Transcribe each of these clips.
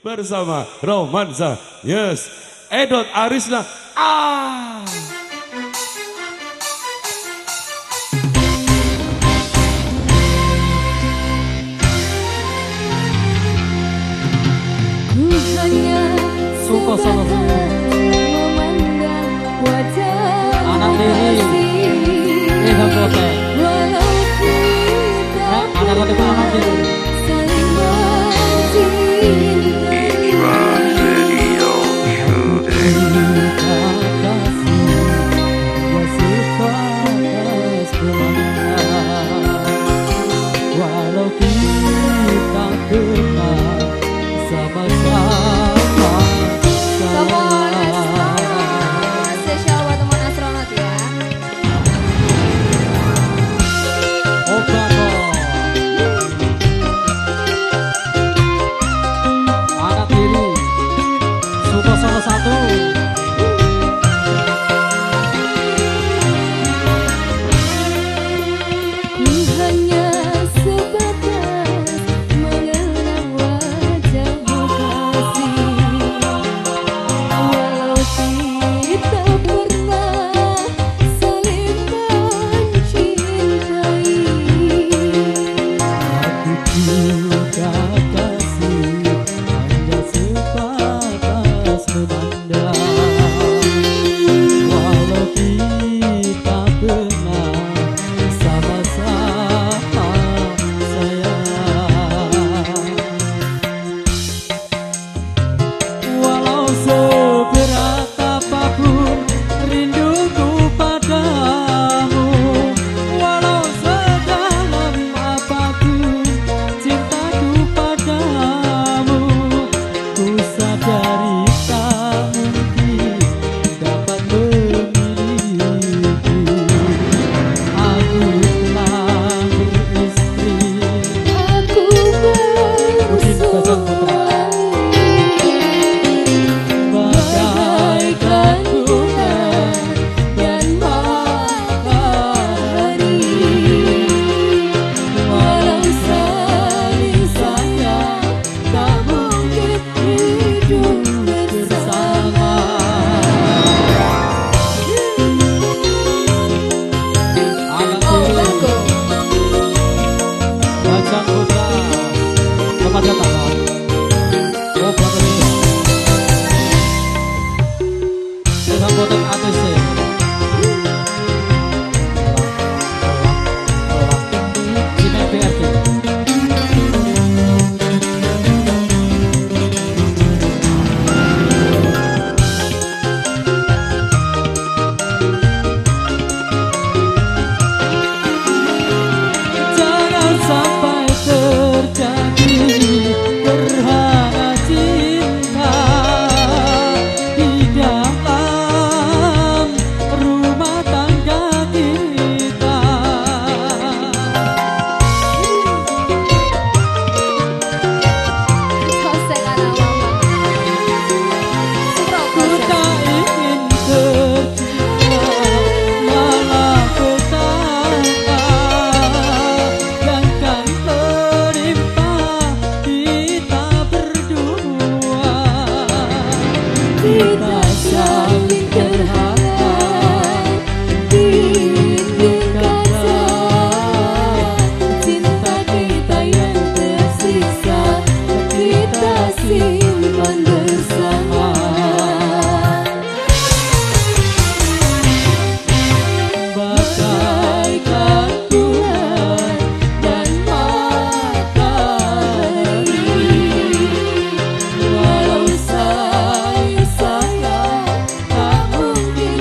bersama Romansa. Yes, Edot Arisna. Suka sama anak diri Ilham Bote anak kote anak diri walau kita kenal sama-sama. Teman astronot, spesial buat teman astronot ya. Anak diri Suka salah satu. Hanya sebatas mengenang wajahmu kasih, walau kita pernah saling mencintai. Aku juga kasih hanya sebatas memandang, walau kita pernah sama-sama sayang. Walau seberat apapun rinduku padamu, walau sedalam apapun cintaku padamu, ku sadari tak mungkin dapat memiliki. Aku telah beristri, Aku bagaikan bulan dan matahari, walau saling sayang tak mungkin hidup bersama. anak Oh, diri lagu. Bajang Putra Selamat datang Oh Brother Ilham Bote ATC Cine BRT Jangan sampai terjadi gerhana cinta di dalam rumah tangga kita. Kose karena mama. Sepro Ku kose. tak ingin tercinta malah petaka yang kan menimpa kita berdua. Kita saling berharap Dinding kaca cinta kita yang tersisa kita simpan bersama. bagaikan bulan dan matahari, walau saling sayang tak mungkin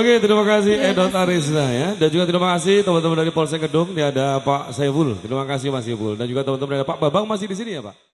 Oke, terima kasih Edot Arisna ya. Dan juga terima kasih teman-teman dari Polsek Kedung. Ini ada Pak Saiful. Terima kasih Mas Saiful. Dan juga teman-teman dari Pak Babang masih di sini ya Pak.